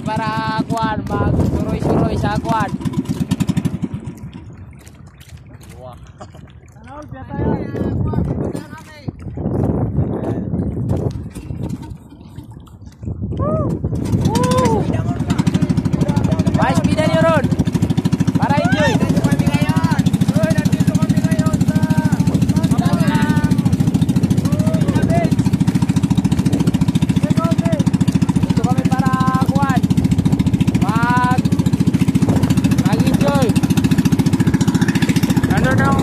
para kuan magsuroy-suroy sa kuan. Wah. Ano biya tayo? Mas speedan niyo ron. Para enjoy. Dito kami ngayon sa dito kami para kuan. Mag-enjoy. Ano nang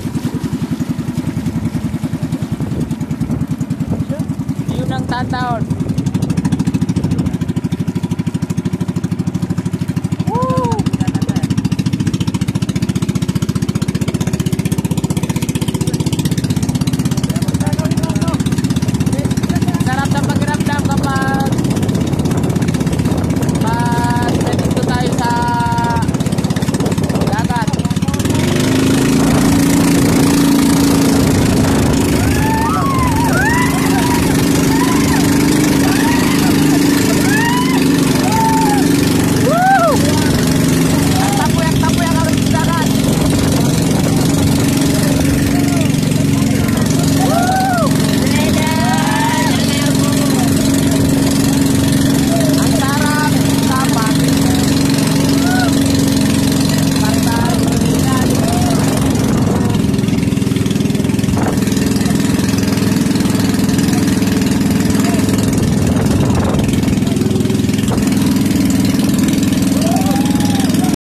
taon.